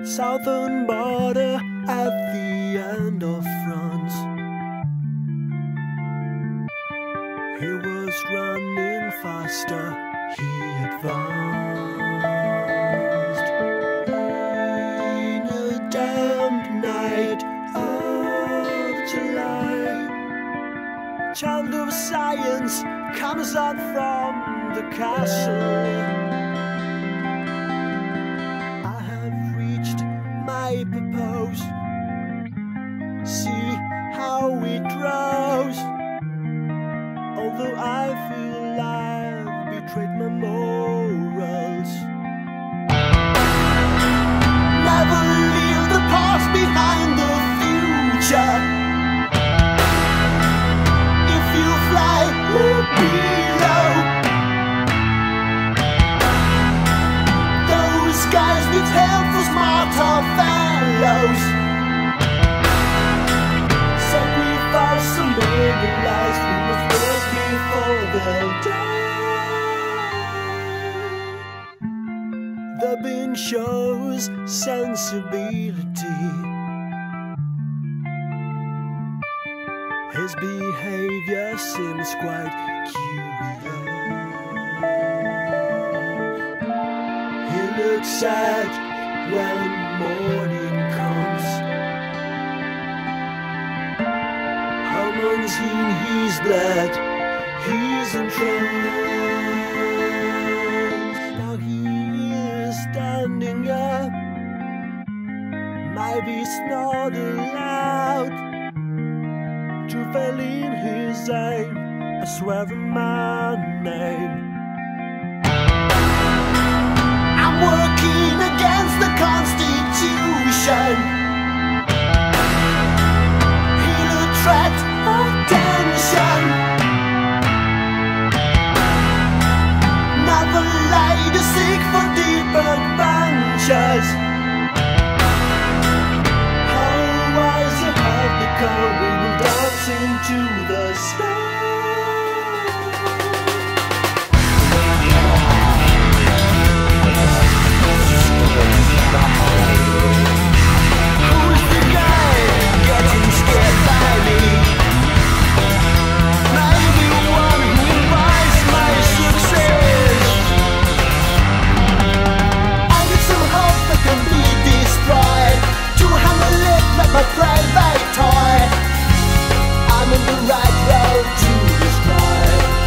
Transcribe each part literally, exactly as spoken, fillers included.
southern border at the end of France. He was running faster, he advanced. In a damp night of July, child of science comes out from the castle. I propose, see how it grows. Although I feel I've betrayed my morals. Never leave the past behind the future. If you fly, look below. Those guys need help for smarter fellows. Sacrifice some many lives we must work before the day. The bin shows sensibility. His behavior seems quite curious. He looks sad when morning comes. Hormones in his blood, he's entranced. Now he is standing up. Maybe it's not allowed to fail in his aim. I swear on my name. I'm working against the Constitution. He'll attract attention. Never lady seek for deep adventures. How wise you have become when you dance into the sky. Who's the guy getting scared by me? Maybe one who invites my success. I need some hope that can be destroyed, to handle it like my private toy. I'm on the right road to destroy.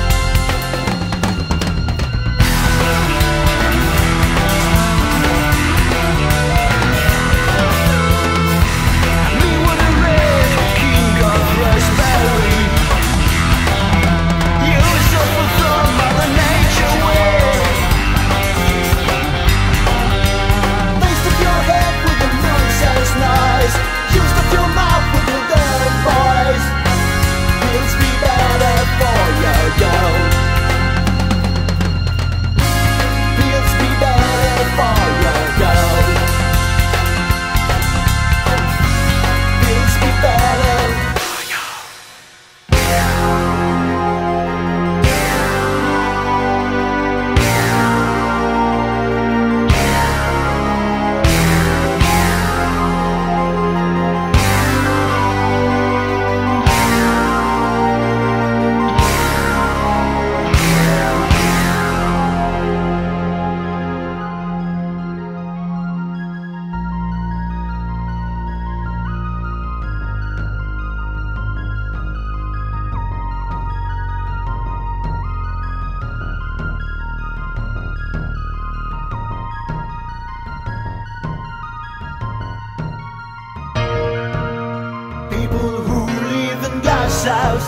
People who live in glass house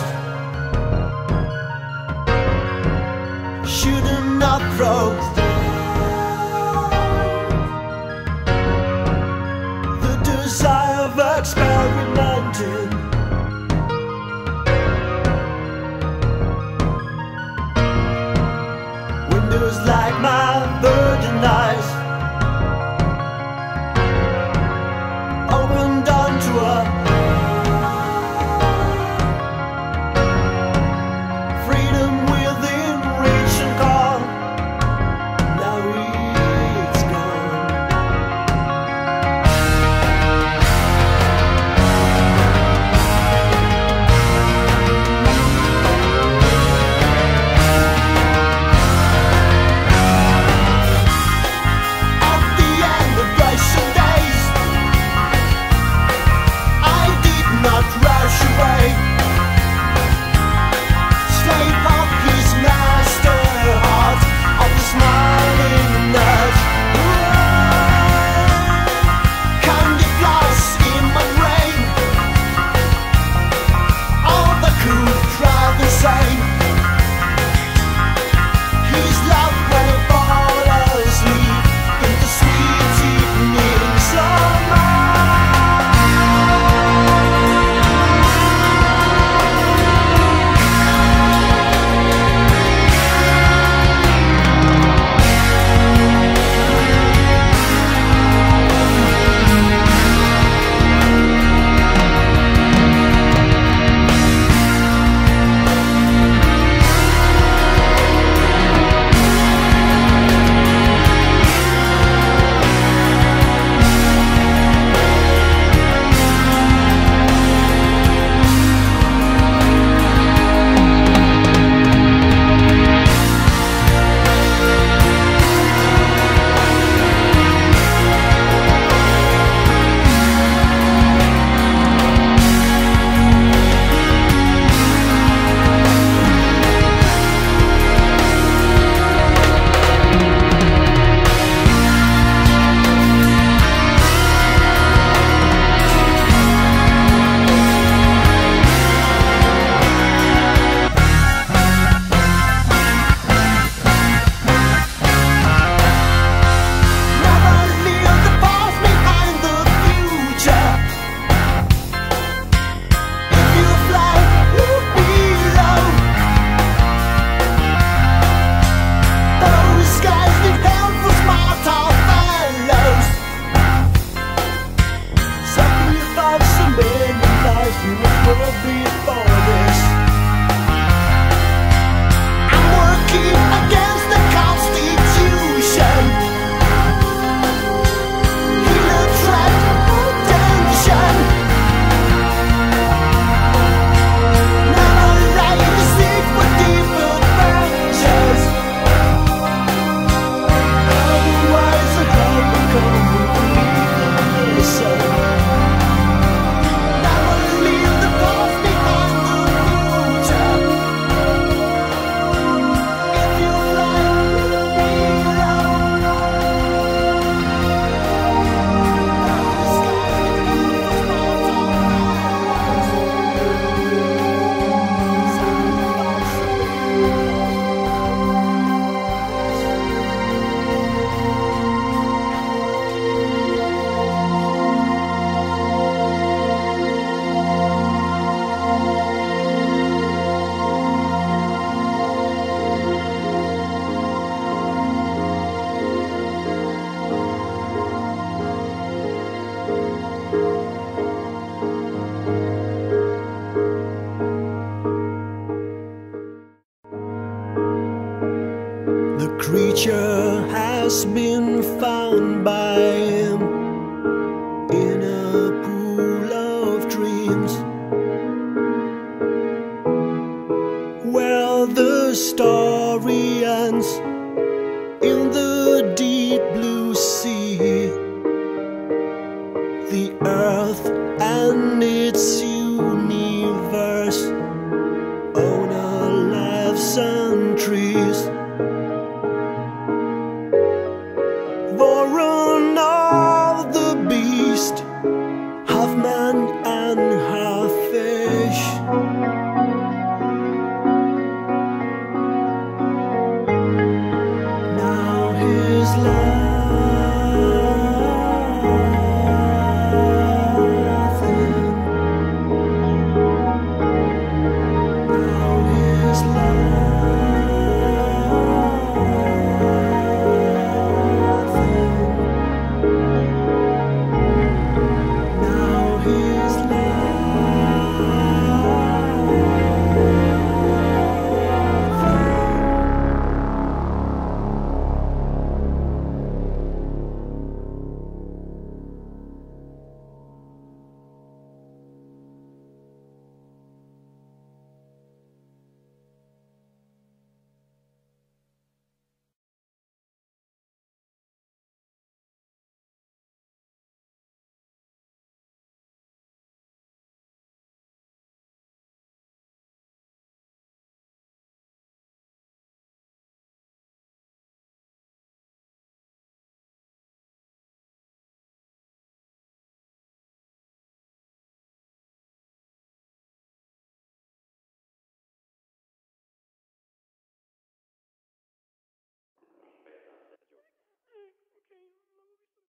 should not throw the desire of experimenting. Windows like my burden eyes opened onto a treasure has been found by